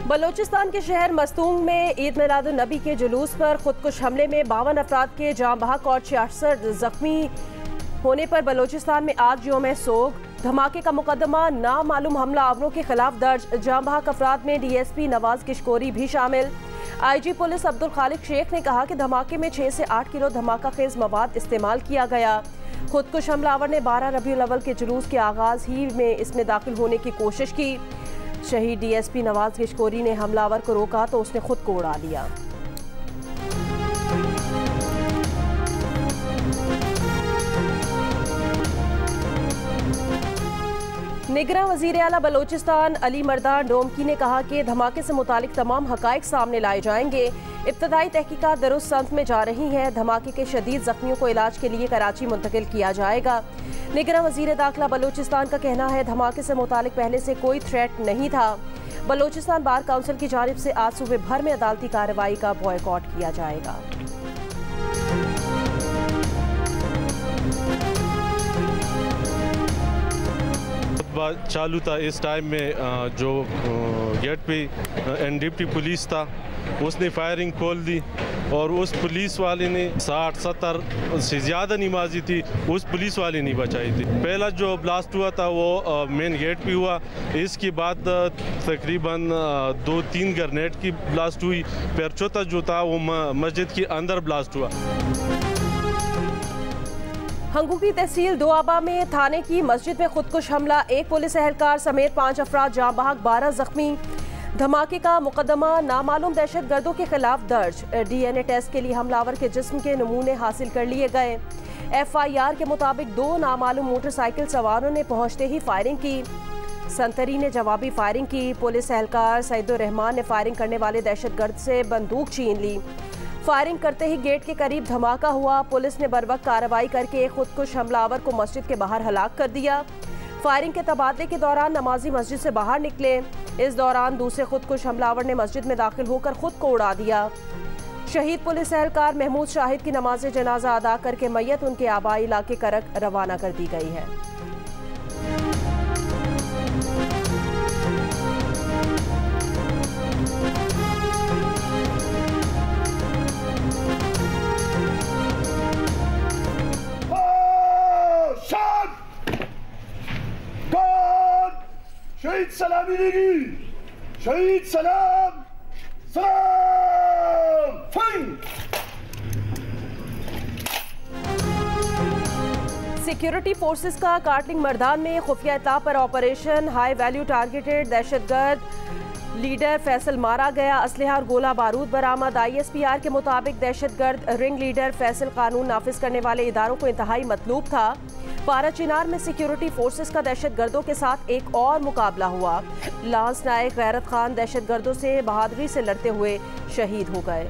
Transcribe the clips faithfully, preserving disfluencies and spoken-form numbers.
बलोचिस्तान के शहर मस्तूंग में ईद मिलादुन नबी के जुलूस पर खुदकुश हमले में बावन अफराद के जाँ बहक और छियासठ जख्मी होने पर बलोचिस्तान में आज यौम सोग। धमाके का मुकदमा नामालूम हमला आवरों के खिलाफ दर्ज। जाँ बहक अफराद में डी एस पी नवाज किशकोरी भी शामिल। आई जी पुलिस अब्दुल खालिक शेख ने कहा कि धमाके में छः से आठ किलो धमाका खेज मवाद इस्तेमाल किया गया। खुदकुश हमलावर ने बारह रबीउल अव्वल के जुलूस के आगाज ही में इसमें दाखिल होने की कोशिश की। शहीद डी एस पी नवाज किशकोरी ने हमलावर को रोका तो उसने खुद को उड़ा लिया। निगरान वज़ीर आला बलोचिस्तान अली मर्दान डोमकी ने कहा कि धमाके से मुतालिक तमाम हकाइक सामने लाए जाएंगे। इब्तदाई तहकीकात दुरुस्त संत में जा रही हैं। धमाके के शदीद जख्मियों को इलाज के लिए कराची मुंतकिल किया जाएगा। निगरान वज़ीर दाखिला बलोचिस्तान का कहना है धमाके से मुतालिक पहले से कोई थ्रेट नहीं था। बलोचिस्तान बार काउंसिल की जानिब से आज सूबे भर में अदालती कार्रवाई का बॉयकॉट किया जाएगा। चालू था इस टाइम में जो गेट पे एन डी पी पुलिस था उसने फायरिंग खोल दी और उस पुलिस वाले ने साठ सत्तर से ज़्यादा नमाजी थी, उस पुलिस वाले ने बचाई थी। पहला जो ब्लास्ट हुआ था वो मेन गेट पे हुआ। इसके बाद तकरीबन दो तीन ग्रेनेड की ब्लास्ट हुई। फिर चौथा जो था वो मस्जिद के अंदर ब्लास्ट हुआ। हंगू की तहसील दोआबा में थाने की मस्जिद में खुदकुश हमला। एक पुलिस एहलकार समेत पाँच अफराद जाँ बहक, बारह जख्मी। धमाके का मुकदमा नामालूम दहशत गर्दों के खिलाफ दर्ज। डी एन ए टेस्ट के लिए हमलावर के जिस्म के नमूने हासिल कर लिए गए। एफ आई आर के मुताबिक दो नामालूम मोटरसाइकिल सवारों ने पहुंचते ही फायरिंग की। संतरी ने जवाबी फायरिंग की। पुलिस एहलकार सईदुर रहमान ने फायरिंग करने वाले दहशत गर्द से बंदूक छीन ली। फायरिंग करते ही गेट के करीब धमाका हुआ। पुलिस ने बरवक्त कार्रवाई करके एक खुदकुश हमलावर को मस्जिद के बाहर हलाक कर दिया। फायरिंग के तबादले के दौरान नमाजी मस्जिद से बाहर निकले। इस दौरान दूसरे खुदकुश हमलावर ने मस्जिद में दाखिल होकर खुद को उड़ा दिया। शहीद पुलिस एहलकार महमूद शाहिद की नमाज जनाजा अदा करके मैयत उनके आबाई इलाके करक रवाना कर दी गई है। शहीद सलामी देगी, शहीद सलाम सलाम फाइन। सिक्योरिटी फोर्सेस का काटलिंग मर्दान में खुफिया इत्तला पर ऑपरेशन। हाई वैल्यू टारगेटेड दहशतगर्द लीडर फैसल मारा गया। असलहा और गोला बारूद बरामद। आई एस पी आर के मुताबिक दहशतगर्द रिंग लीडर फैसल कानून नाफिज करने वाले इदारों को इंतहाई मतलूब था। पारा चिनार में सिक्योरिटी फोर्सेस का दहशत गर्दों के साथ एक और मुकाबला हुआ। लांस नायक गैरत खान दहशत गर्दों से बहादुरी से लड़ते हुए शहीद हो गए।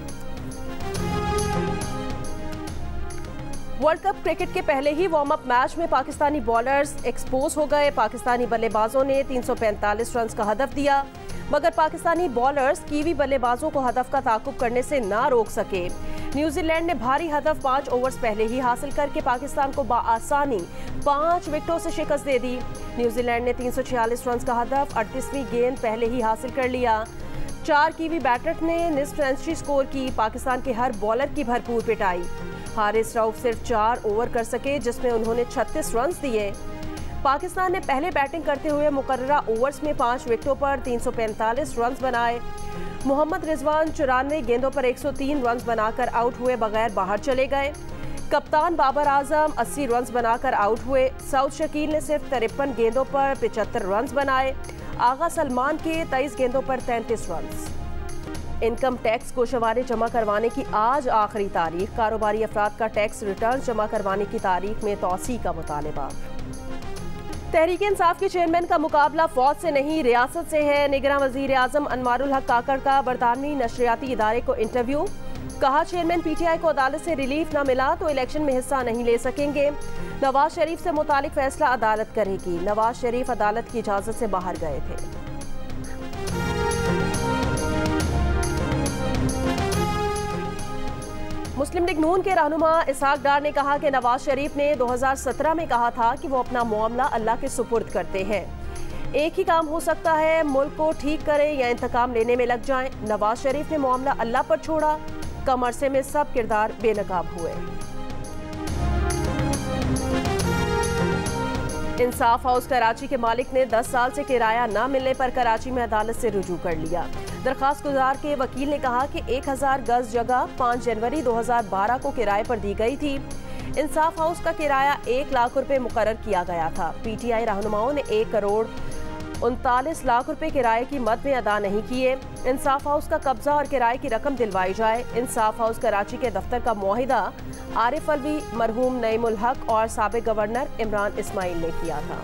वर्ल्ड कप क्रिकेट के पहले ही वार्म अप मैच में पाकिस्तानी बॉलर्स एक्सपोज हो गए। पाकिस्तानी बल्लेबाजों ने तीन सौ पैंतालीस रन का हदफ दिया, मगर पाकिस्तानी बॉलर्स कीवी बल्लेबाजों को हदफ का ताकुब करने से ना रोक सके। न्यूजीलैंड ने भारी हदफ पाँच ओवर्स पहले ही हासिल करके पाकिस्तान को बाआसानी पाँच विकेटों से शिकस्त दे दी। न्यूजीलैंड ने तीन सौ छियालीस रन का हदफ अड़तीसवीं गेंद पहले ही हासिल कर लिया। चार कीवी बैटर ने निस्फ सेंचुरी स्कोर की। पाकिस्तान के हर बॉलर की भरपूर पिटाई। हारिस रऊफ सिर्फ चार ओवर कर सके जिसमें उन्होंने छत्तीस रन दिए। पाकिस्तान ने पहले बैटिंग करते हुए मुकर्ररा ओवर्स में पाँच विकेटों पर तीन सौ पैंतालीस रन बनाए। मोहम्मद रिजवान चौरानवे गेंदों पर एक सौ तीन रन बनाकर आउट हुए बगैर बाहर चले गए। कप्तान बाबर आजम अस्सी रन बनाकर आउट हुए। सऊद शकील ने सिर्फ तिरपन गेंदों पर पिचहत्तर रन बनाए। आगा सलमान के तेईस गेंदों पर तैंतीस रन। इनकम टैक्स गोशवारे जमा करवाने की आज आखिरी तारीख। कारोबारी अफराद का टैक्स रिटर्न जमा करवाने की तारीख में तौसी का मुतालबा। तहरीक इंसाफ के चेयरमैन का मुकाबला फौज से नहीं रियासत से है। निगरान वजीर आजम अनवारुल हक काकड़ का बरतानवी नशरियाती इदारे को इंटरव्यू। कहा चेयरमैन पी टी आई को अदालत से रिलीफ न मिला तो इलेक्शन में हिस्सा नहीं ले सकेंगे। नवाज शरीफ से मुतालिक फैसला अदालत करेगी। नवाज शरीफ अदालत की इजाजत से बाहर गए थे। मुस्लिम लीग नून के रहनुमा इसहाक डार ने कहा कि नवाज शरीफ ने दो हज़ार सत्रह में कहा था कि वो अपना मामला अल्लाह के सुपुर्द करते हैं। एक ही काम हो सकता है, मुल्क को ठीक करें या इंतकाम लेने में लग जाएं। नवाज शरीफ ने मामला अल्लाह पर छोड़ा, कम अरसे में सब किरदार बेनकाब हुए। इंसाफ हाउस कराची के मालिक ने दस साल से किराया न मिलने पर कराची में अदालत से रुजू कर लिया। दरखास्त गुजार के वकील ने कहा कि एक हज़ार गज जगह पाँच जनवरी दो हज़ार बारह को किराए पर दी गई थी। इंसाफ हाउस का किराया एक लाख रुपए मुकर्रर किया गया था। पीटीआई रहनुमाओं ने एक करोड़ उनतालीस लाख रुपए किराए की मद में अदा नहीं किए। इंसाफ हाउस का कब्जा और किराए की रकम दिलवाई जाए। इंसाफ हाउस कराची के दफ्तर का मुआहिदा आरिफ अलवी, मरहूम नईमुल हक और साबिक गवर्नर इमरान इस्माइल ने किया था।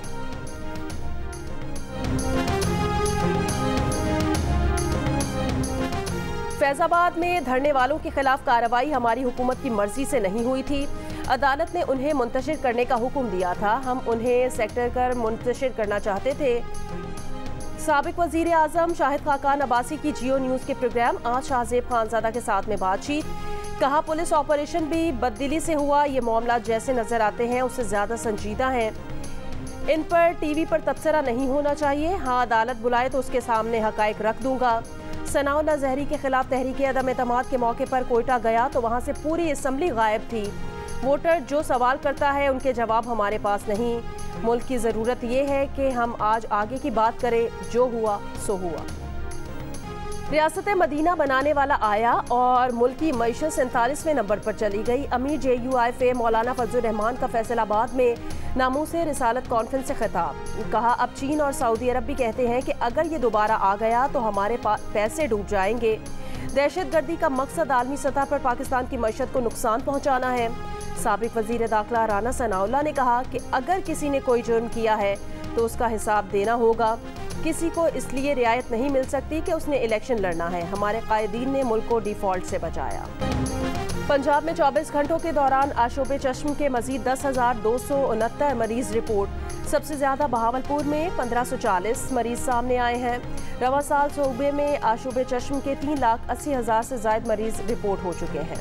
फैजाबाद में धरने वालों के खिलाफ कार्रवाई हमारी हुकूमत की मर्जी से नहीं हुई थी। अदालत ने उन्हें मुंतशिर करने का हुक्म दिया था। हम उन्हें सेक्टर कर मुंतशिर करना चाहते थे। साबिक वजीर आजम शाहिद खाकान अब्बासी की जियो न्यूज़ के प्रोग्राम आज शाहजेब खानजादा के साथ में बातचीत। कहा पुलिस ऑपरेशन भी बददिली से हुआ, ये मामला जैसे नजर आते हैं उससे ज्यादा संजीदा हैं। इन पर टीवी पर तबसरा नहीं होना चाहिए। हाँ, अदालत बुलाए तो उसके सामने हकायक रख दूंगा। सनाउल्लाह जहरी के खिलाफ तहरीक अदम एतमाद के मौके पर कोयटा गया तो वहां से पूरी असम्बली गायब थी। वोटर जो सवाल करता है उनके जवाब हमारे पास नहीं। मुल्क की ज़रूरत ये है कि हम आज आगे की बात करें, जो हुआ सो हुआ। रियासत मदीना बनाने वाला आया और मुल्क की मईशत सैंतालीसवें नंबर पर चली गई। अमीर जे यू आई फे मौलाना फजल रहमान का फैसलाबाद में नामूसे रिसालत कॉन्फ्रेंस से खिताब। कहा अब चीन और सऊदी अरब भी कहते हैं कि अगर ये दोबारा आ गया तो हमारे पैसे डूब जाएंगे। दहशतगर्दी का मकसद आलमी सतह पर पाकिस्तान की मईशत को नुकसान पहुँचाना है। साबिक वजीर दाखिला राना सनाउल्लाह ने कहा कि अगर किसी ने कोई जुर्म किया है तो उसका हिसाब देना होगा। किसी को इसलिए रियायत नहीं मिल सकती कि उसने इलेक्शन लड़ना है। हमारे कायदीन ने मुल्क को डिफॉल्ट से बचाया। पंजाब में चौबीस घंटों के दौरान आशोबे चश्म के मजीद दस हजार दो सौ उनहत्तर मरीज रिपोर्ट। सबसे ज्यादा बहावलपुर में पंद्रह सौ चालीस मरीज सामने आए हैं। रवा साल सूबे में आशोबे चश्म के तीन लाख अस्सी हजार से ज्यादा मरीज रिपोर्ट हो चुके हैं।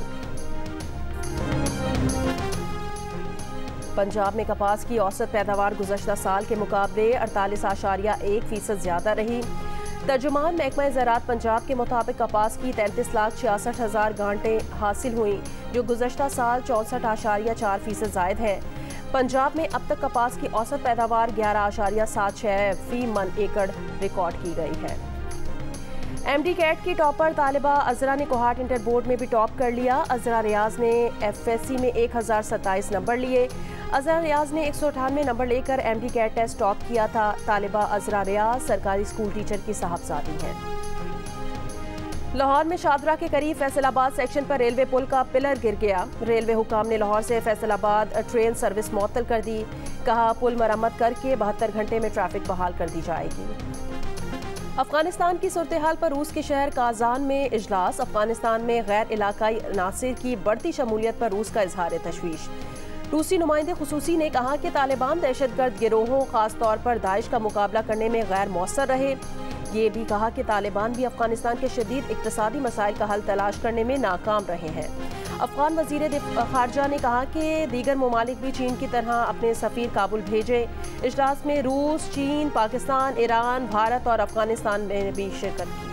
पंजाब में कपास की औसत पैदावार गुज़श्ता साल के मुकाबले अड़तालीस आशारिया एक फीसद ज्यादा रही। तर्जुमान महकमा ज़राअत पंजाब के मुताबिक कपास की तैंतीस लाख छियासठ हज़ार गांटें हासिल हुई, जो गुज़श्ता साल चौंसठ आशारिया चार फीसद जायद है। पंजाब में अब तक कपास की औसत पैदावार ग्यारह आशारिया सात छः फी मन एकड़ रिकॉर्ड की गई है। एम डी कैट की टॉपर तालिबा अजरा ने कोहाट इंटर बोर्ड में भी टॉप कर लिया। अजरा रियाज ने एफ एस सी में एक हज़ार सत्ताईस नंबर लिए। अजरा रियाज ने एक सौ अठानवे नंबर लेकर M D CAT test top किया था। तालिबा अजरा रियाज सरकारी स्कूल टीचर की साहबजादी हैं। लाहौर में शादरा के करीब फैसलाबाद सेक्शन पर रेलवे पुल का पिलर गिर गया। रेलवे हुकाम ने लाहौर से फैसलाबाद ट्रेन सर्विस मुअत्तल कर दी। कहा पुल मरम्मत करके बहत्तर घंटे में ट्रैफिक बहाल कर दी जाएगी। अफगानिस्तान की सूरत हाल पर रूस के शहर काजान में इजलास। अफगानिस्तान में गैर इलाकाई अनासिर की बढ़ती शमूलियत पर रूस का इजहार तशवीश। रूसी नुमाइंदे खुसूसी ने कहा कि तालिबान दहशतगर्द गिरोहों खास तौर पर दाइश का मुकाबला करने में गैर मौसर रहे। ये भी कहा कि तालिबान भी अफगानिस्तान के शदीद इक्तसादी मसाइल का हल तलाश करने में नाकाम रहे हैं। अफगान वजीर खारजा ने कहा कि दीगर ममालिक भी चीन की तरह अपने सफ़ीर काबुल भेजें। इजलास में रूस, चीन, पाकिस्तान, ईरान, भारत और अफगानिस्तान ने भी शिरकत की।